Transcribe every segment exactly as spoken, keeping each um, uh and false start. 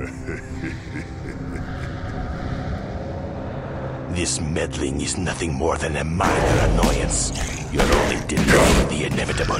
This meddling is nothing more than a minor annoyance. You're only delaying the inevitable.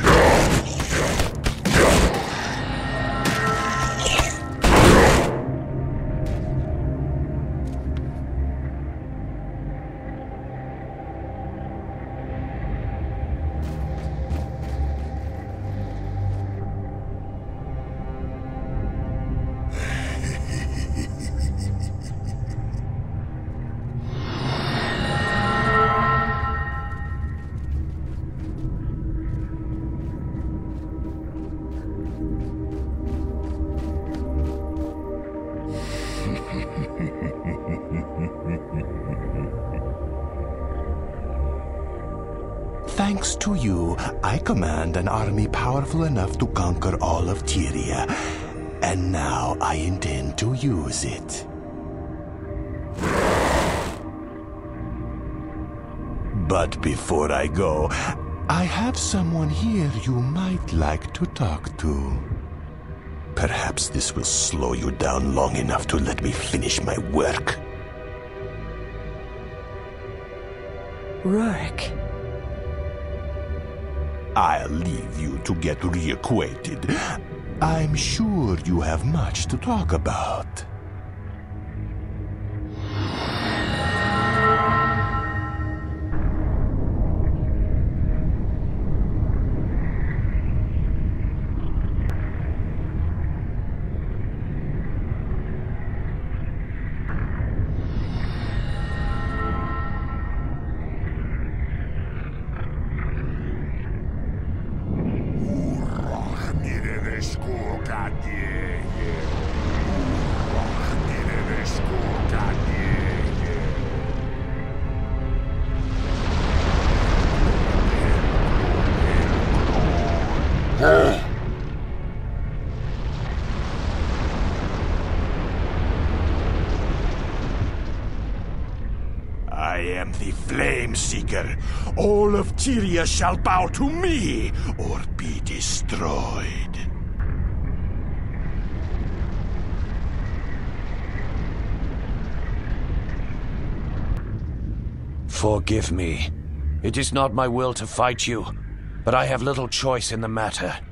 Thanks to you, I command an army powerful enough to conquer all of Tyria. And now I intend to use it. But before I go, I have someone here you might like to talk to. Perhaps this will slow you down long enough to let me finish my work. Rourke. I'll leave you to get reacquainted. I'm sure you have much to talk about. I am the Flame Seeker. All of Tyria shall bow to me or be destroyed. Forgive me. It is not my will to fight you, but I have little choice in the matter.